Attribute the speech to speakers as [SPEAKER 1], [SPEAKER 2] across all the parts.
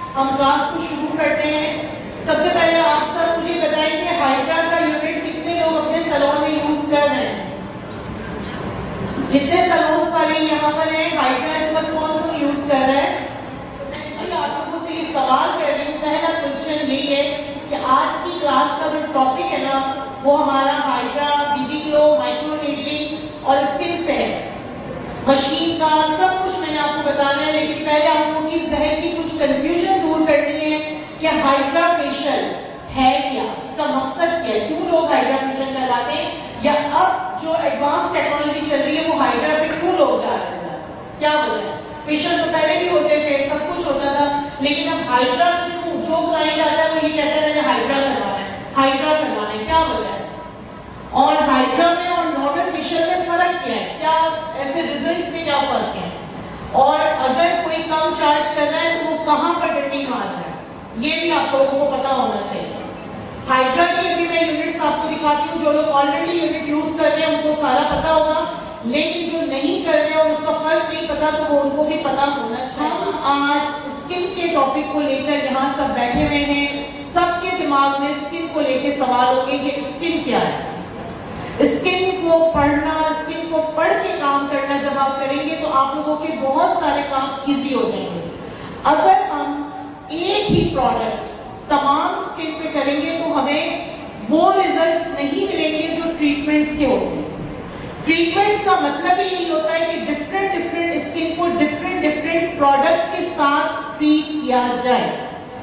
[SPEAKER 1] ہم کلاس کو شروع کرتے ہیں. سب سے پہلے آپ سب مجھے بتائیں کہ ہائڈرا کا یونٹ کتنے لوگ اپنے سیلون میں یوز کر رہے ہیں؟ جتنے سیلونس والے یہاں پر ہیں ہائڈرا اس وقت کون کون یوز کر رہے ہیں؟ آپ لوگوں سے یہ سوال کر رہی ہوں. پہلا کوشچن یہی ہے کہ آج کی کلاس کا جو ٹاپک ہے نا وہ ہمارا hydra, B B glow, micro needling اور اسکن سے ہے. مشین کا سب کچھ میں نے آپ کو بتانا ہے, لیکن پہلے آپ لوگوں کی ذہن کی کچھ کنفیوژن دور کرنی ہے کہ ہائڈرا فیشل ہے کیا, اس کا مقصد کیا ہے, کیوں لوگ ہائڈرا فیشل کرواتے ہیں, یا اب جو ایڈوانس ٹیکنالوجی چل رہی ہے وہ ہائڈرا پہ کیوں لوگ جا رہے ہیں, کیا وجہ ہے. فیشل تو پہلے بھی ہوتے تھے, سب کچھ ہوتا تھا, لیکن اب ہائڈرا پہ کیوں, جو کلائنٹ آتا ہے وہ یہ کہتا ہے کہ ہائڈرا کروانا ہے, ہائڈرا کروانا ہے, کیا وجہ ہے. اور ہائڈرا میں اور نارمل فیشل میں فرق کیا ہے, کیا ایسے ریزلٹس میں کیا فرق ہے, اور اگر کوئی کم چارج کر رہا ہے تو وہ کہاں پر ڈنڈی مار رہا ہے, یہ بھی آپ لوگوں کو پتا ہونا چاہیے. ہائڈرا کی ابھی میں یونٹس آپ کو دکھاتی ہوں, جو لوگ آلریڈی یونٹ یوز کر رہے ہیں ان کو سارا پتا ہوگا, لیکن جو نہیں کر رہے اور اس کا فرق نہیں پتا تو وہ ان کو بھی پتا ہونا چاہیے. آج اسکن کے ٹاپک کو لے کر یہاں سب بیٹھے ہوئے ہیں, سب کے دماغ میں اسکن کو لے کے سوال ہوگے کہ اسکن کیا ہے. اسکن کو پڑھنا, اسکن کو پڑھ کے کام کرنا جب آپ کریں گے تو آپ لوگوں کے بہت سارے کام ایزی ہو جائیں گے. اگر ہم ایک ہی پروڈکٹ تمام اسکن پہ کریں گے تو ہمیں وہ ریزلٹس نہیں ملیں گے جو ٹریٹمنٹس کے ہوتے ہیں. ٹریٹمنٹس کا مطلب ہی یہی ہوتا ہے کہ ڈفرینٹ اسکن کو ڈفرینٹ پروڈکٹس کے ساتھ ٹریٹ کیا جائے.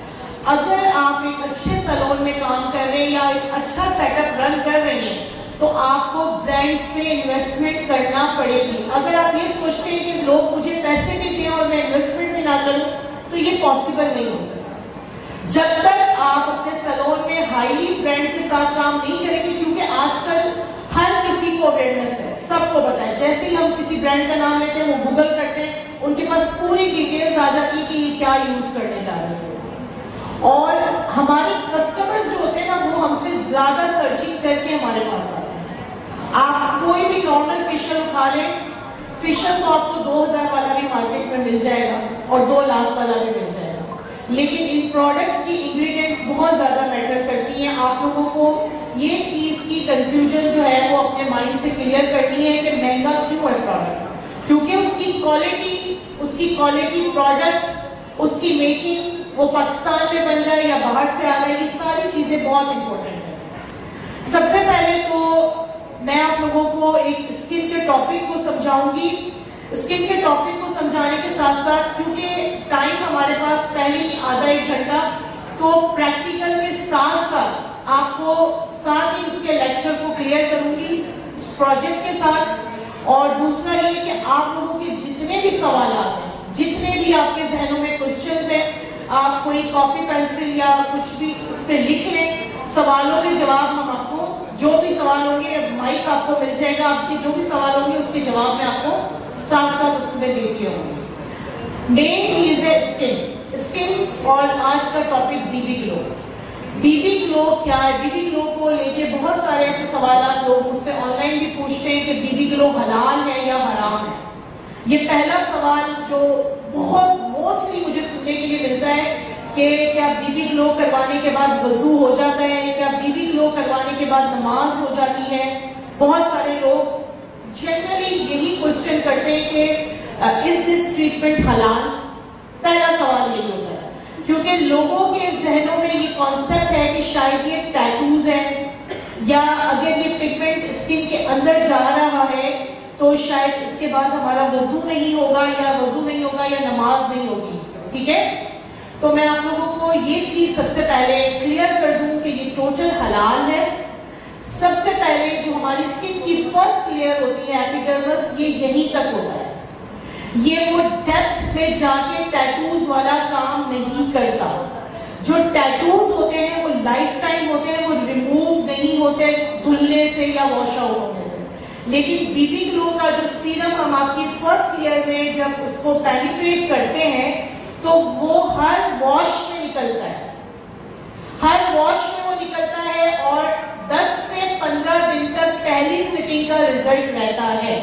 [SPEAKER 1] اگر آپ ایک اچھے سیلون میں کام کر رہے ہیں یا ایک اچھا سیٹ اپ رن کر رہے ہیں تو آپ کو برانڈز پہ انویسٹمنٹ کرنا پڑے گی. اگر آپ یہ سوچتے ہیں کہ لوگ مجھے پیسے بھی دیں اور میں انویسٹمنٹ بھی نہ کروں تو یہ پاسبل نہیں ہو سکتا. جب تک آپ اپنے سیلون میں ہائیلی برانڈ کے ساتھ کام نہیں کریں گے, کیونکہ آج کل ہر کسی کو اویئرنیس ہے, سب کو پتا ہے. جیسے ہی ہم کسی برانڈ کا نام لیتے ہیں وہ گوگل کرتے ہیں, ان کے پاس پوری ڈیٹیلز آ جاتی ہے کہ یہ کیا یوز کرنے جا رہے ہیں. اور ہمارے کسٹمرز جو ہوتے ہیں نا وہ ہم سے زیادہ سرچنگ کر کے ہمارے پاس آتے ہیں. آپ کوئی بھی نارمل فیشل اٹھا لیں, فیشل تو آپ کو 2000 والا بھی مارکیٹ میں مل جائے گا اور 2 لاکھ والا بھی مل جائے گا, لیکن ان پروڈکٹس کی انگریڈینٹس بہت زیادہ میٹر کرتی ہیں. آپ لوگوں کو یہ چیز کی کنفیوژن جو ہے وہ اپنے مائنڈ سے کلیئر کرنی ہے کہ مہنگا کیوں ہے پروڈکٹ, کیونکہ اس کی کوالٹی پروڈکٹ, اس کی میکنگ وہ پاکستان میں بن رہا ہے یا باہر سے آ رہا ہے, یہ ساری چیزیں بہت امپورٹنٹ ہیں. سب سے پہلے تو میں آپ لوگوں کو ایک اسکن کے ٹاپک کو سمجھاؤں گی. اسکن کے ٹاپک کو سمجھانے کے ساتھ ساتھ, کیونکہ ٹائم ہمارے پاس پہلے ہی آدھا 1 گھنٹہ, تو پریکٹیکل میں ساتھ آپ کو ساتھ ہی اس کے لیکچر کو کلیئر کروں گی پروجیکٹ کے ساتھ. اور دوسرا یہ کہ آپ لوگوں کے جتنے بھی سوالات ہیں, جتنے بھی آپ کے ذہنوں میں کوشچنز ہیں, آپ کوئی کاپی پینسل یا کچھ بھی اس پہ لکھ لیں. سوالوں کے جواب ہم آپ کو, جو بھی سوال ہوں گے مائک آپ کو مل جائے گا, آپ کے جو بھی سوال ہوں گے اس کے جواب میں آپ کو ساتھ ساتھ اس میں دے دیے ہوں گے. مین چیز ہے اسکن, اور آج کا topic B B glow. B B glow کیا ہے؟ بی بی گلو کو لے کے بہت سارے ایسے سوالات لوگ مجھ سے آن لائن بھی پوچھتے ہیں کہ بی بی گلو حلال ہے یا حرام ہے. یہ پہلا سوال جو بہت موسٹلی مجھے سننے کے لیے ملتا ہے کہ کیا بی بی گلو کروانے کے بعد وضو ہو جاتا ہے, کیا بی بی گلو کروانے کے بعد نماز ہو جاتی ہے. بہت سارے لوگ جنرلی یہی کوشچن کرتے ہیں کہ از دس ٹریٹمنٹ حلال. پہلا سوال یہی ہوتا ہے, کیونکہ لوگوں کے ذہنوں میں یہ کانسیپٹ ہے کہ شاید یہ ٹیٹوز ہے, یا اگر یہ پگمنٹ اسکن کے اندر جا رہا ہے تو شاید اس کے بعد ہمارا وضو نہیں ہوگا یا نماز نہیں ہوگی. ٹھیک ہے, تو میں آپ لوگوں کو یہ چیز سب سے پہلے کلیئر کر دوں کہ یہ ٹوٹل حلال ہے. سب سے پہلے جو ہماری اسکن کی فرسٹ لیئر ہوتی ہے ایپیڈرمس, یہ یہیں تک ہوتا ہے. یہ وہ ڈیپتھ میں جا کے ٹیٹوز والا کام نہیں کرتا. جو ٹیٹوز ہوتے ہیں وہ لائف ٹائم ہوتے ہیں, وہ ریموو نہیں ہوتے دھلنے سے یا واش آؤٹ ہونے سے. لیکن بی بی گلو کا جو سیرم ہم آپ کی فرسٹ لیئر میں جب اس کو پینیٹریٹ کرتے ہیں تو وہ ہر واش میں نکلتا ہے, ہر واش میں وہ نکلتا ہے, اور 10 سے 15 دن تک پہلی سٹنگ کا رزلٹ رہتا ہے.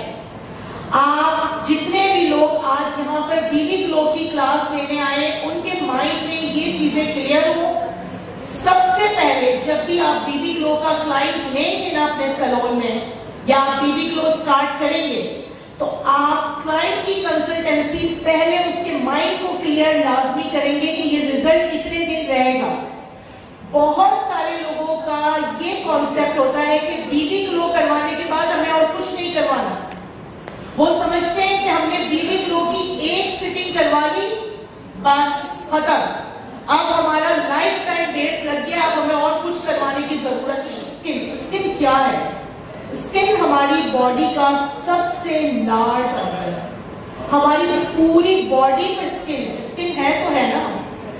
[SPEAKER 1] آپ جتنے بھی لوگ آج یہاں پر بی بی گلو کی کلاس لینے آئے, ان کے مائنڈ میں یہ چیزیں کلیئر ہو. سب سے پہلے جب بھی آپ بی بی گلو کا کلائنٹ لیں گے نا اپنے سیلون میں یا آپ بی بی گلو سٹارٹ کریں گے تو آپ کلائنٹ کی کنسلٹنسی پہلے اس کے مائنڈ کو کلیئر لازمی کریں گے کہ یہ ریزلٹ کتنے دن رہے گا. بہت سارے لوگوں کا یہ کانسیپٹ ہوتا ہے کہ بی بی گلو کروانے کے بعد ہمیں اور کچھ نہیں کروانا. وہ سمجھتے ہیں کہ ہم نے بی بی گلو کی ایک سٹنگ کروا لی بس ختم, اب ہمارا لائف ٹائم بیس لگ گیا, اب ہمیں اور کچھ کروانے کی ضرورت نہیں. اسکن کیا ہے؟ اسکن ہماری باڈی کا سب سے لارج آرگن ہے. ہماری پوری باڈی میں اسکن ہے تو ہے نا.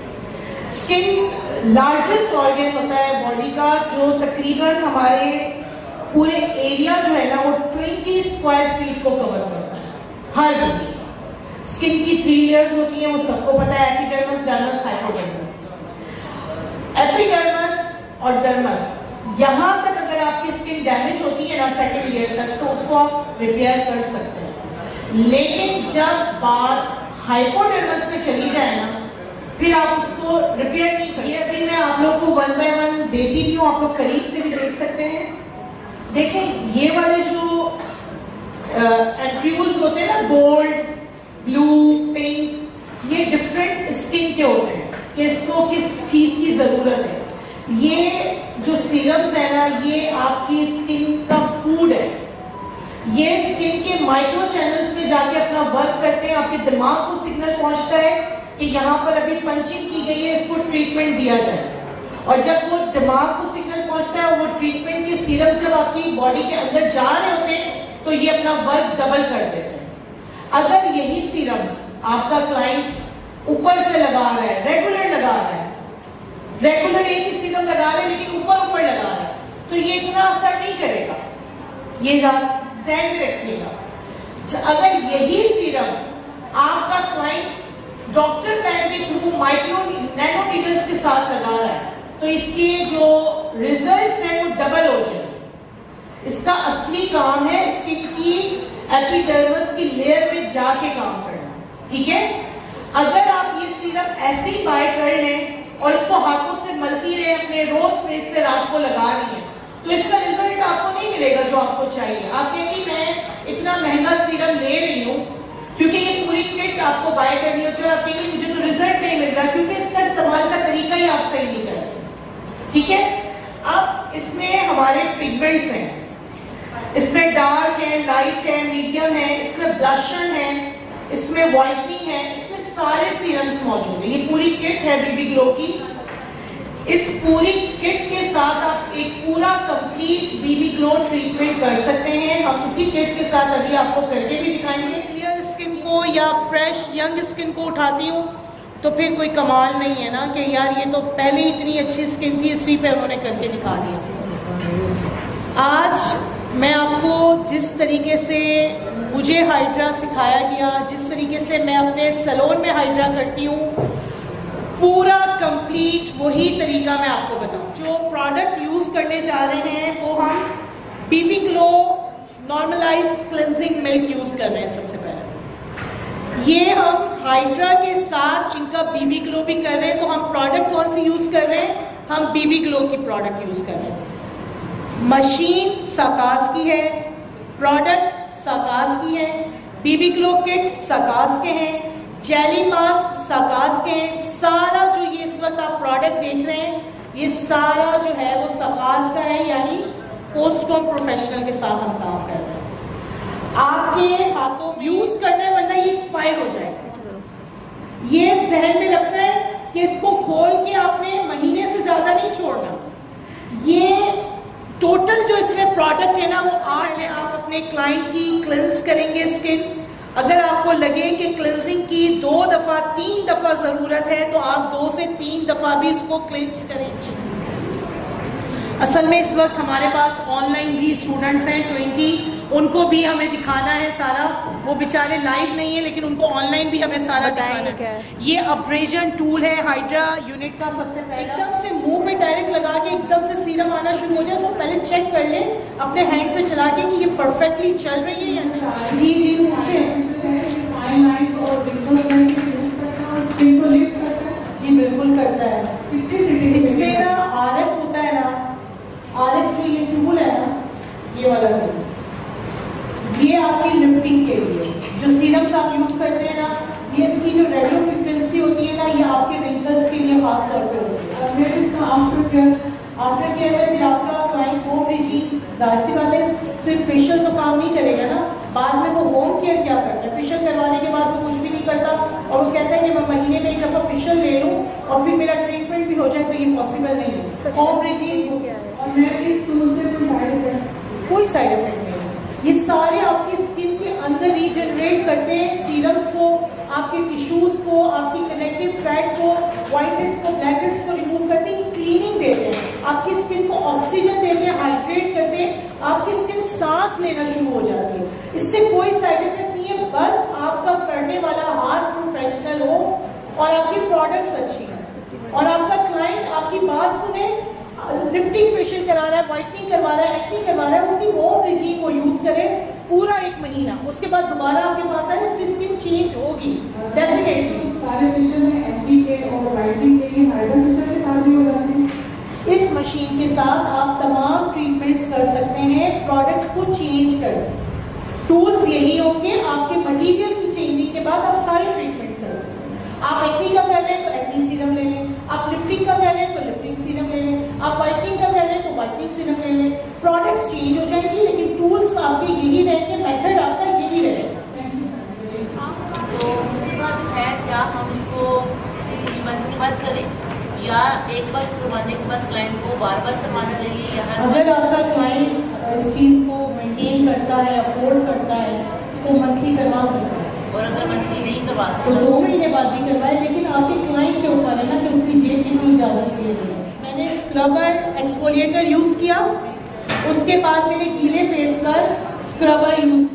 [SPEAKER 1] اسکن لارجسٹ آرگن ہوتا ہے باڈی کا, جو تقریباً ہمارے پورے ایریا جو ہے نا وہ 20 اسکوائر فیٹ کو کور کرتا ہے ہر بندے. اسکن کی 3 لیئرز ہوتی ہیں, وہ سب کو پتا ہے, ایپیڈرمس, ڈرمس, ہائپوڈرمس. ایپیڈرمس اور ڈرمس یہاں تک اگر آپ کی اسکن ڈیمیج ہوتی ہے نا سیکنڈ لیئر تک تو اس کو آپ ریپیئر کر سکتے ہیں. لیکن جب بات ہائپوڈرمس پہ چلی جائے نا پھر آپ اس کو ریپیئر نہیں کریے. ابھی میں آپ لوگ کو 1 by 1 دیتی بھی ہوں, آپ لوگ قریب سے بھی دیکھ سکتے ہیں. دیکھیں یہ والے جو ایٹریبیوٹس ہوتے ہیں نا, گولڈ, بلو, پنک, یہ ڈفرینٹ اسکن کے ہوتے ہیں کہ اس کو کس چیز کی ضرورت ہے. یہ جو سیرمز ہے نا یہ آپ کی اسکن کا فوڈ ہے. یہ اسکن کے مائکرو چینلز میں جا کے اپنا ورک کرتے ہیں. آپ کے دماغ کو سگنل پہنچتا ہے کہ یہاں پر ابھی پنچنگ کی گئی ہے, اس کو ٹریٹمنٹ دیا جائے. اور جب وہ دماغ کو سگنل پہنچتا ہے اور وہ ٹریٹمنٹ کے سیرم جب آپ کی باڈی کے اندر جا رہے ہوتے ہیں تو یہ اپنا ورک ڈبل کر دیتے ہیں. اگر یہی سیرمز آپ کا کلائنٹ اوپر سے لگا رہا ہے, ریگولر لگا رہا ہے, ریگولر ایک ہی سیرم لگا رہا ہے لیکن اوپر لگا رہا ہے, تو یہ اتنا اثر نہیں کرے گا. یہ ذہن میں رکھیے گا. اگر یہی سیرم آپ کا کلائنٹ ڈاکٹر پین کے تھرو مائکرو نینو نیڈلز کے ساتھ لگا رہا ہے تو اس کے جو ریزلٹس ہیں وہ ڈبل ہو جائیں. اس کا اصلی کام ہے اسکن کی ایپیڈرمس کی لیئر میں جا کے کام کرنا. ٹھیک ہے, اگر آپ یہ سیرم ایسے ہی بائی کر لیں اور اس کو ہاتھوں سے ملتی رہے, اپنے روز فیس پہ رات کو لگا رہی ہیں, تو اس کا ریزلٹ آپ کو نہیں ملے گا جو آپ کو چاہیے. آپ کہیں گے میں اتنا مہنگا سیرم لے رہی ہوں کیونکہ یہ پوری کٹ آپ کو بائی کرنی ہوتی ہے, اور آپ کہیں گے مجھے تو ریزلٹ نہیں مل رہا کیونکہ اس کا استعمال کا طریقہ ہی آپ صحیح نہیں کرتے. ٹھیک ہے, اب اس میں ہمارے پگمنٹس ہیں, اس میں ڈارک ہے, لائٹ ہے, میڈیم ہے, اس میں بلشر ہے, اس میں وائٹنگ ہے, اس میں سارے سیرمز موجود ہیں. یہ پوری کٹ ہے بی بی گلو کی. اس پوری کٹ کے ساتھ آپ ایک پورا complete B B glow treatment کر سکتے ہیں. ہم اسی کٹ کے ساتھ ابھی آپ کو کر کے بھی دکھائیں گے. کلیئر اسکن کو یا فریش ینگ اسکن کو اٹھاتی ہوں تو پھر کوئی کمال نہیں ہے نا کہ یار یہ تو پہلے ہی اتنی اچھی اسکن تھی, اسی پہ انہوں نے کر کے دکھا دیا. آج میں آپ کو جس طریقے سے مجھے ہائیڈرا سکھایا گیا, جس طریقے سے میں اپنے سیلون میں ہائیڈرا کرتی ہوں, پورا کمپلیٹ وہی طریقہ میں آپ کو بتاؤں. جو پروڈکٹ یوز کرنے جا رہے ہیں وہ ہم B B glow normalise cleansing milk use کر رہے ہیں. سب سے پہلے یہ ہم ہائیڈرا کے ساتھ ان کا بی بی گلو بھی کر رہے ہیں. تو ہم پروڈکٹ کون سی یوز کر رہے ہیں؟ ہم بی بی گلو کی پروڈکٹ یوز کر رہے ہیں. مشین ساکاس کی ہے, پروڈکٹ ساکاس کی ہے, بی بی گلو کٹ ساکاس کے ہیں, جیلی ماسک ساکاس کے ہیں. سارا جو یہ اس وقت آپ پروڈکٹ دیکھ رہے ہیں یہ سارا جو ہے وہ ساکاس کا ہے, یعنی پوسٹ کوم پروفیشنل کے ساتھ ہم کام کر رہے ہیں. آپ کے ہاتھوں یوز کرنا ہے ورنہ یہ ایکسپائر ہو جائے گا. یہ ذہن میں رکھنا ہے کہ اس کو کھول کے آپ نے مہینے سے زیادہ نہیں چھوڑنا. یہ ٹوٹل جو اس میں پروڈکٹ ہے نا وہ 8 ہے. آپ اپنے کلائنٹ کی کلینز کریں گے اسکن. اگر آپ کو لگے کہ کلینزنگ کی 2 دفعہ 3 دفعہ ضرورت ہے تو آپ 2 سے 3 دفعہ بھی اس کو کلینز کریں گے. اصل میں اس وقت ہمارے پاس آن لائن بھی اسٹوڈنٹس ہیں 20, ان کو بھی ہمیں دکھانا ہے سارا. وہ بیچارے لائیو نہیں ہیں لیکن ان کو آن لائن بھی ہمیں سارا دکھانا ہے. یہ ابریجن ٹول ہے ہائیڈرا یونٹ کا. سب سے پہلے ایک دم سے منہ پہ ڈائریکٹ لگا کے ایک دم سے سیرم آنا شروع ہو جائے, اس کو پہلے چیک کر لیں اپنے ہینڈ پہ چلا کے کہ یہ پرفیکٹلی چل رہی ہے یا نہیں. جی جی پوچھیں. جی بالکل कंट्रोल करता है। इसमें ना RF होता है ना, RF जो ये टूल है ना, ये वाला टूल, ये आपकी लिफ्टिंग के लिए जो सीरम्स आप यूज करते हैं ना, ये इसकी जो रेडियो फ्रिक्वेंसी होती है ना, ये आपके रिंकल्स के लिए खास तौर पे होती है। फिर इसका आफ्टर केयर में फिर आपका क्लाइंट होम रिजीम, जाहिर सी बात है सिर्फ फेशियल तो काम नहीं करेगा ना, बाद में वो होम केयर क्या करता है, फेशियल करवाने के बाद वो कुछ भी नहीं करता और वो कहता है कि मैं महीने में एक दफा फेशियल ले लूं और फिर मेरा ट्रीटमेंट भी हो जाए, तो ये पॉसिबल नहीं है। होम रिजीम और मैं इस टूल से कोई साइड इफेक्ट नहीं है। ये सारे आपकी स्किन के अंदर रीजनरेट करते हैं सीरम्स को, आपके टिश्यूज को, आपकी कनेक्टिव फैट को, व्हाइट हेड्स को, ब्लैक हेड्स को रिमूव करते हैं, क्लीनिंग देते हैं, आपकी स्किन को ऑक्सीजन देते हैं, हाइड्रेट करते हैं, आपकी स्किन सांस लेना शुरू हो जाती है। इससे कोई साइड इफेक्ट नहीं है, बस आपका करने वाला हाथ प्रोफेशनल हो और आपकी प्रोडक्ट्स अच्छी हैं और आपका क्लाइंट आपकी बात सुने, लिफ्टिंग फेशियल करा रहा है, व्हाइटनिंग करवा रहा है, एक्टिंग करवा रहा है, उसकी होम रिजीम को यूज करे पूरा 1 महीना, उसके बाद दोबारा आपके पास आए, उसकी स्किन चेंज होगी डेफिनेटली। सारे फेशियल में एक्टिंग के और व्हाइटनिंग के हाइड्रोफेशियल के साथ भी हो जाते हैं। इस मशीन के साथ आप तमाम ट्रीटमेंट्स कर सकते हैं, प्रोडक्ट्स को चेंज कर, टूल्स यही होंगे, आपके मटीरियल की चेंजिंग के बाद आप सारे ट्रीटमेंट्स कर सकते हैं। आप एक्नी का कर रहे हैं तो एक्नी सीरम ले लें, आप लिफ्टिंग का कर रहे हैं तो लिफ्टिंग सीरम ले लें, आप व्हाइटनिंग का कर रहे हैं तो व्हाइटनिंग सीरम ले लें। प्रोडक्ट्स चेंज हो जाएंगी लेकिन टूल्स आपके यही रहेंगे, मेथड आपका यही रहेगा।
[SPEAKER 2] तो उसके बाद है क्या हम इसको कुछ मंथ के बाद करें या एक बार करवाने के बाद क्लाइंट को बार बार करवाना चाहिए, या
[SPEAKER 1] अगर आपका क्लाइंट इस चीज को मेंटेन करता है, अफोर्ड करता है तो मंथली करवा सकता है,
[SPEAKER 2] और अगर मंथली नहीं करवा सकता
[SPEAKER 1] तो 2 महीने बाद भी करवाए, लेकिन आपके क्लाइंट के ऊपर है ना कि उसकी जेब की कोई इजाजत नहीं है। मैंने स्क्रबर एक्सफोलिएटर यूज किया, उसके बाद मैंने गीले फेस पर स्क्रबर यूज